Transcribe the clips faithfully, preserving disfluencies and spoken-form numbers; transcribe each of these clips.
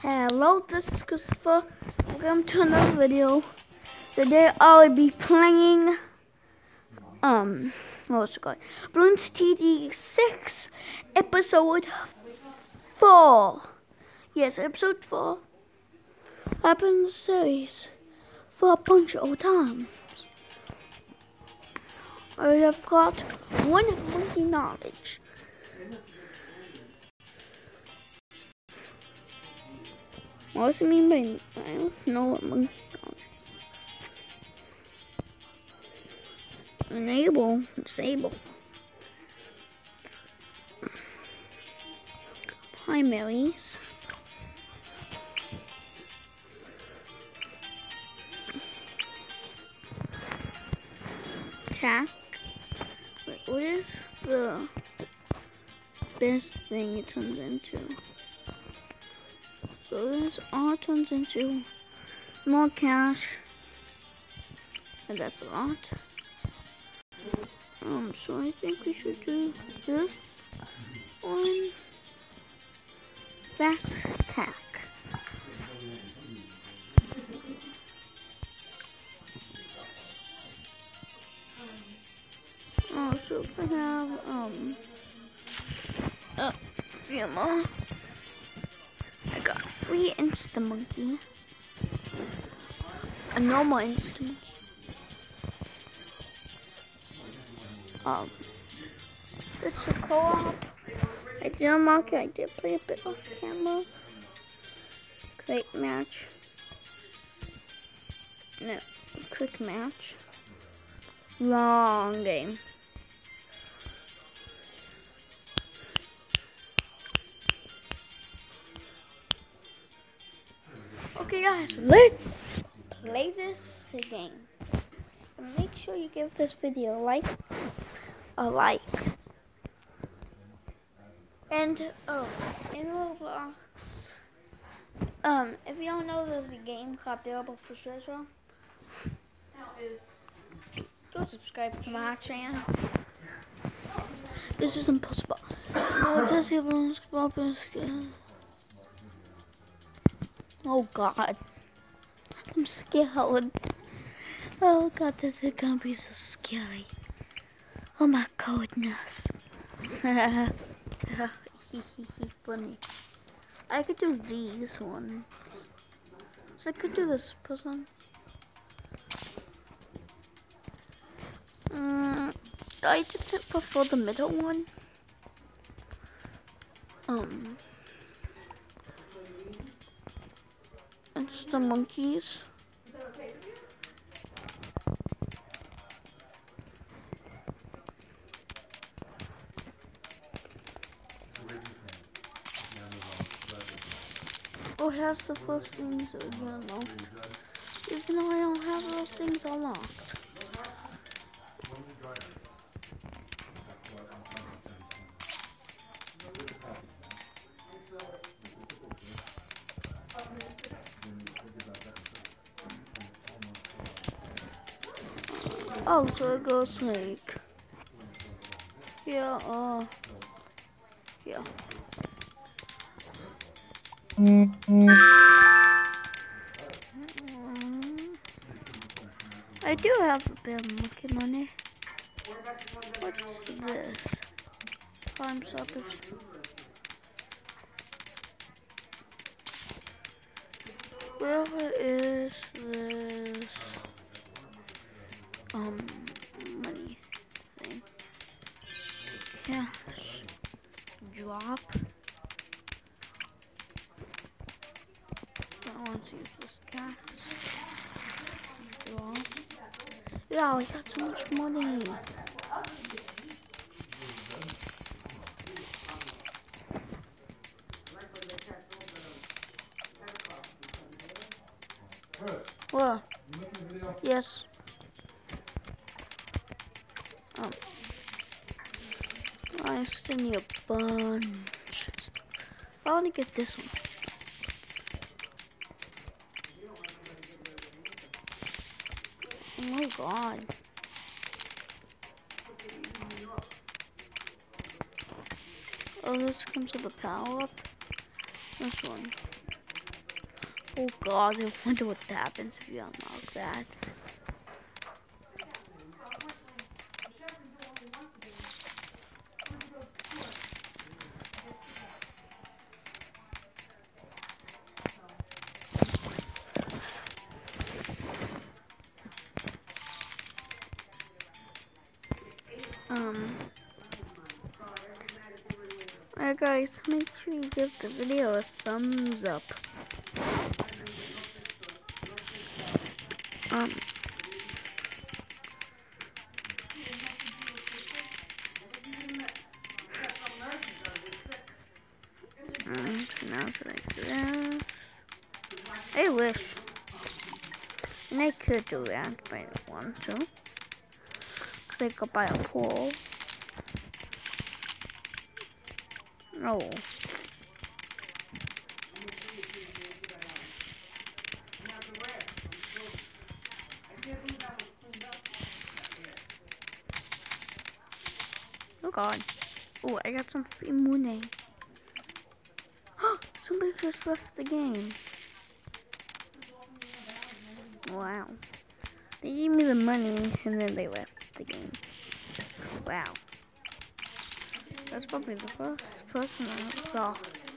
Hello, this is Christopher. Welcome to another video. Today I'll be playing um what's it called? Bloons T D six episode four. Yes, episode four. I've been in the series for a bunch of times. I have got one monkey knowledge. What does it mean by I don't know what monkey knowledge is. Enable, disable. Primaries. Attack. Wait, what is the best thing it turns into? So this all turns into more cash, and that's a lot. Um, so I think we should do this one. Fast attack. Oh, so if I have um a few more. I got a free Insta Monkey. A normal Insta Monkey. Um, it's a co-op. I did unlock it. I did play a bit off camera. Great match. No, quick match. Long game. Okay guys, let's play this game. And make sure you give this video a like. A like. And, oh, in Roblox, um, if you don't know, there's a game called Bearable for Treasure. Go subscribe to my channel. This is impossible. Oh god. I'm scared. Oh god, this is gonna be so scary. Oh my goodness. Funny. I could do these ones. So I could do this person. Um, I just prefer the middle one. Um, it's the monkeys. Oh, here's the first things that we unlocked. Even though I don't have those things unlocked. Oh, so it goes like here, uh, here. Mm-hmm. I do have a bit of monkey money. What's this? Time stoppers. Where is this um money thing? Cash drop. I want to use this cash drop. Yeah, we got so much money. What? Yes. Um, I still need a bunch of stuff. I want to get this one. Oh my god. Oh, this comes with a power up. This one. Oh god, I wonder what happens if you unlock that. Um, alright guys, make sure you give the video a thumbs up. Um, mm, so now it's like this. I wish. And I could do that, but I don't want to. Because I could buy a pool. No. Oh god. Oh, I got some free money. Somebody just left the game. Wow. They gave me the money and then they left the game. Wow. That's probably the first person I saw.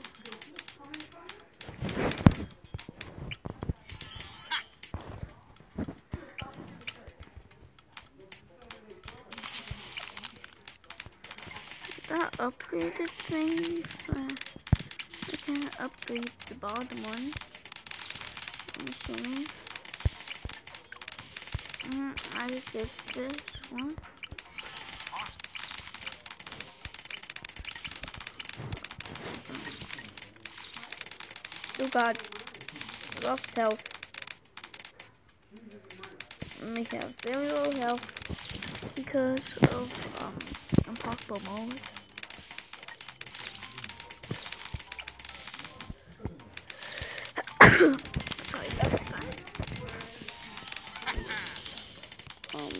That upgraded thing. Uh, I can upgrade the bottom one. I'm assuming. Mm, I get this one. Oh god. I lost health. We have very low health because of um impossible mode. Sorry about that, guys. Um.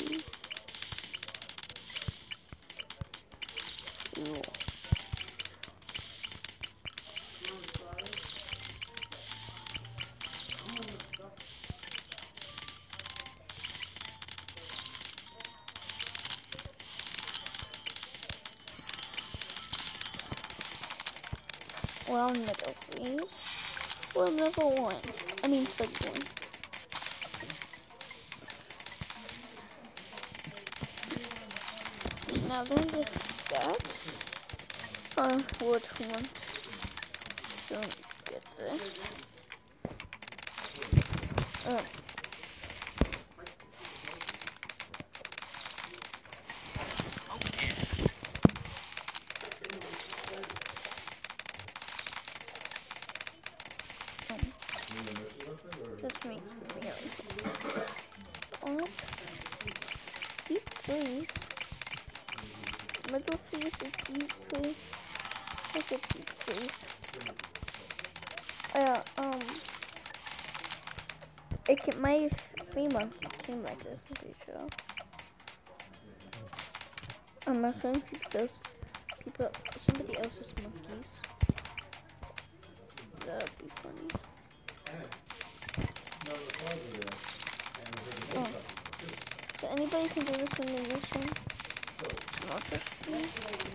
Ew. Well, middle freeze. Well, level one. I mean, thirty-one. Now then, just that. Uh, would want to get this. Uh. This makes me really cool. Deep freeze. Middle freeze is deep freeze. Look at deep freeze. Uh, um, it can, my free monkey came like this, I'm pretty sure. I'm not sure if people, people, somebody else's monkeys. That would be funny. Oh. So anybody can do this animation. It's not just me.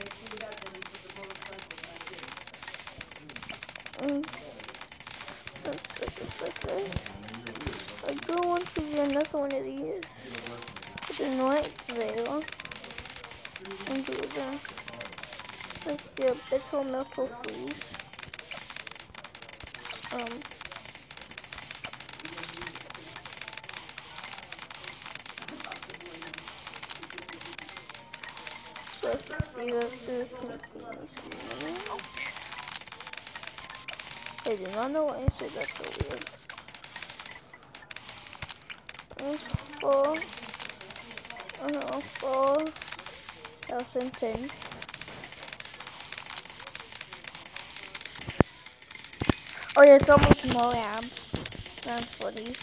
Mm. That's like a second. I do want to do another one of these. With the night veil. And do the like the metal metal freeze. Um Let's see, that's just making me some money. I do not know why I said that's so weird. And four, uh, four thousand ten. Oh yeah, it's almost Moab. Around forty.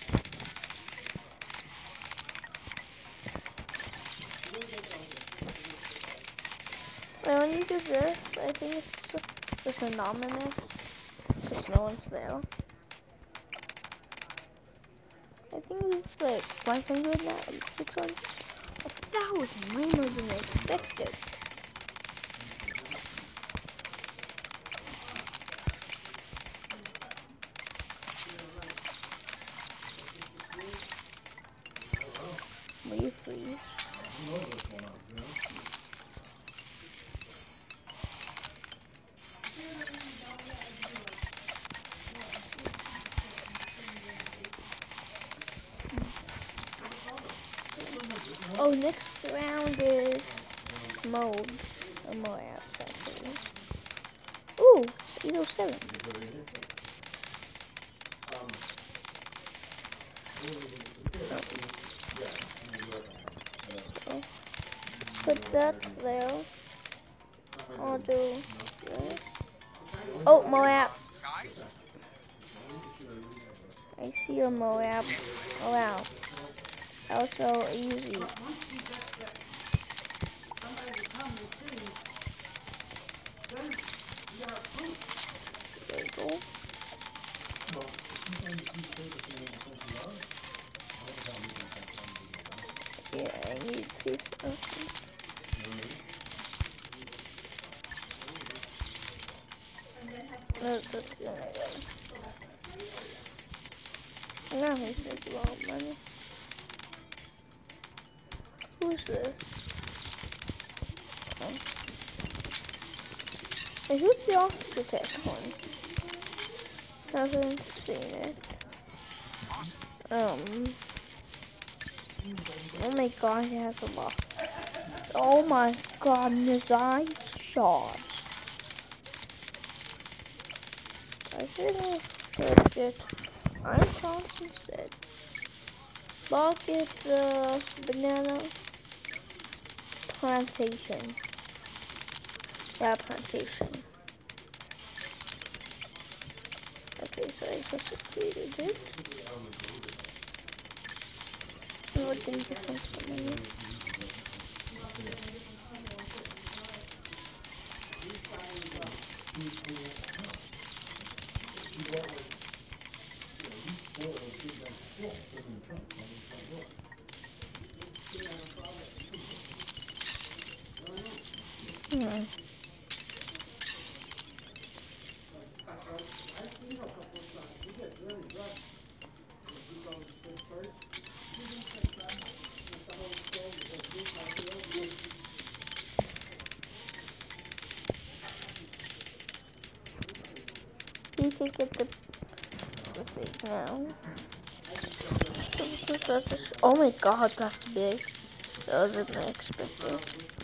I only do this. I think it's just anonymous because no one's there. think it's like five hundred now, six hundred. A thousand, way more than I expected. Will you freeze? Oh, next round is modes. Or more apps, actually. Ooh, it's eight oh seven. So, let's put that there. I'll do this. Oh, Moab. I see your Moab. Oh, wow. That was so easy. There we go. Yeah, I need to something. No, that's the only way. I'm not wasting a lot of money. Who's this? Oh. Hey, who's the architect one? Haven't seen it. Um. Oh my god, he has a lot. Oh my god, his eyes shots. I should have put it iron shots instead. Look at the banana plantation. Yeah, plantation. Okay, so I just created it. What did you find for me? Hmm. You can get the, the thing now. Oh my god, that's big. Other than I expected.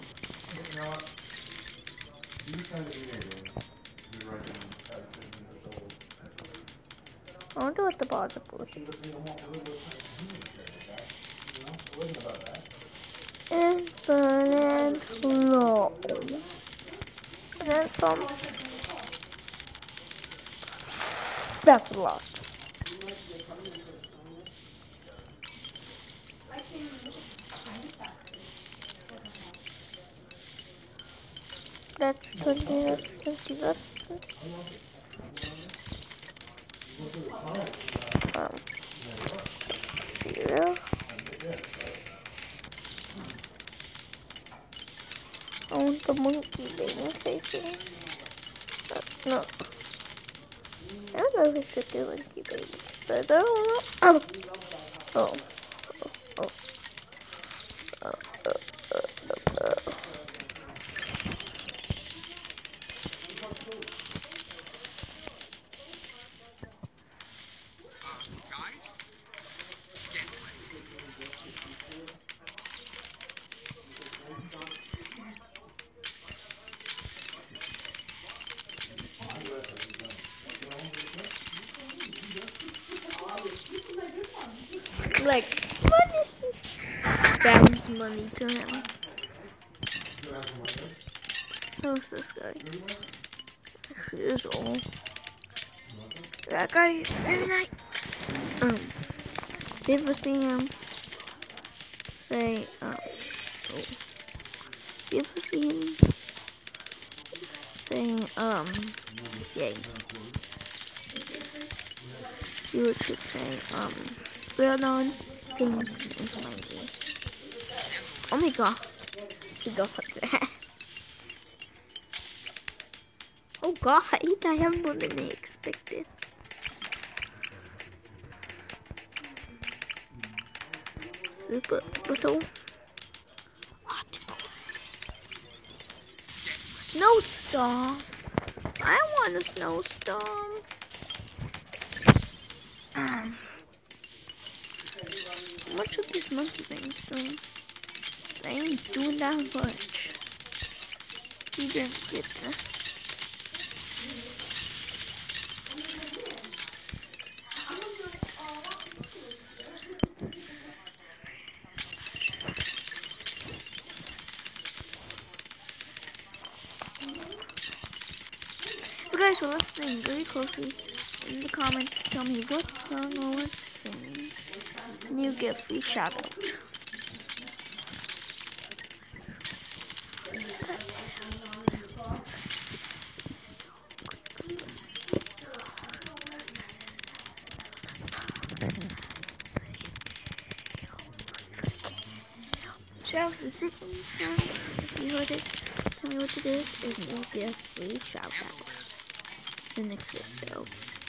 I wonder what the bottom would do. Infinite flow. And then some. That's a lot. That's twenty, that's twenty, that's twenty. Um, zero. I want the monkey baby facing. Uh, no. I don't know if I should do monkey baby. But I don't know. Oh. Oh. Oh. Oh. Oh. Oh. Oh. Oh. Like, money. Spams money to him. Who's this guy? He is old. That guy is very nice. Um, did you ever see him say, um, oh. Did you ever see him saying, um, yay? You would keep saying, um, well-known things in Smiley. Oh my god, we got that. Oh god, I have more than I expected. Super little snowstorm. I want a snowstorm. Um, how much of these monkey things doing? They ain't doing that much. You didn't get this. You guys are listening very closely. In the comments, tell me what song I was singing, and you get a free shout out. Shout the second chance. If you heard it, tell me what it is, and you'll get a free shout out. The next video.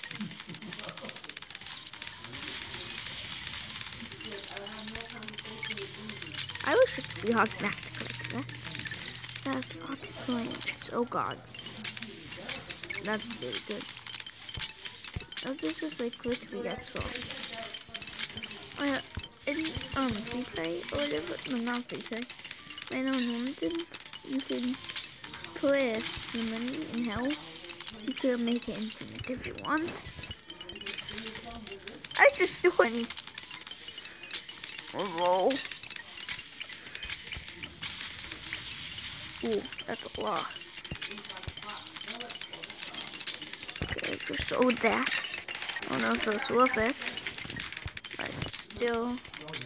I wish it could be automatic like that. It says auto-coins. Oh god. That's really good. Oh, this is like literally that's wrong. Oh yeah, in um free play or whatever, no not free play. I know in London you can put some money in hell. You could make it infinite if you want. I just do any roll. Ooh, that's a lot. Okay, I just sold that. I don't know if it's worth it, but still.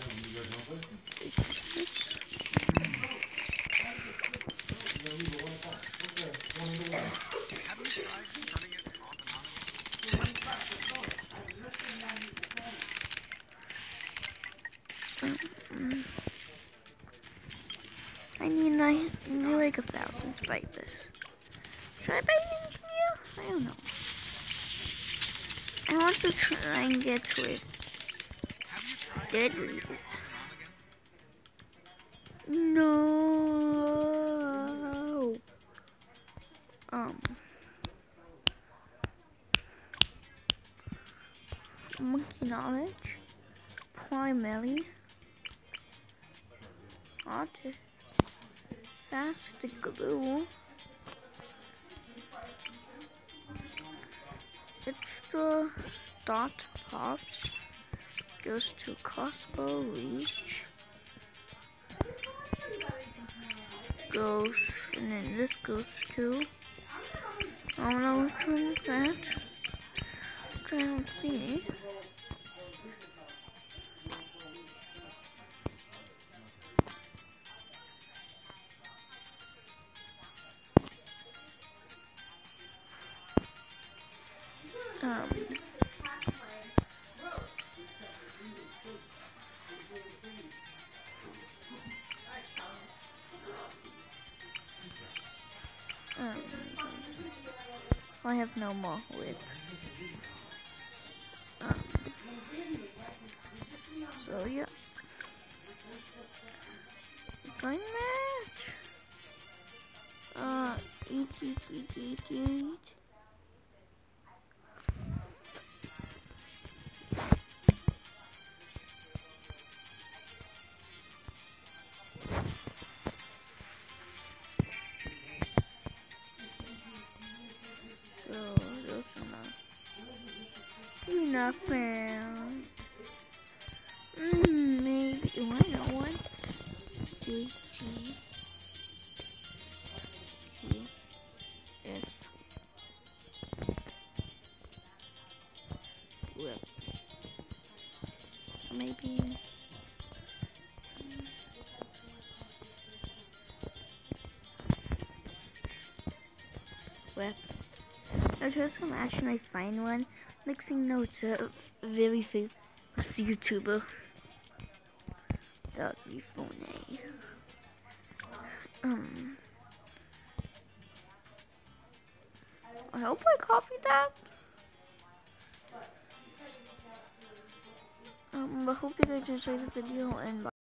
I need nine, like a thousand to buy this. Should I buy an engineer? I don't know. I want to try and get to it. Deadly. No. Um. Monkey knowledge. Primarily. Artist. Fast glue. Extra dot pops goes to crossbow reach. Goes and then this goes to I don't know which one is that. I don't see it. Um Um, I have no more whip. Um, so yeah. Join match. Uh, eat, eat, eat, eat, eat. So those are not enough found. Mm, maybe oh, I know one. D G Q F whip. Maybe whip. I just imagine I find one. Mixing notes are very It's a YouTuber. That'd be funny. Um, I hope I copied that. Um, I hope you guys enjoyed the video and bye.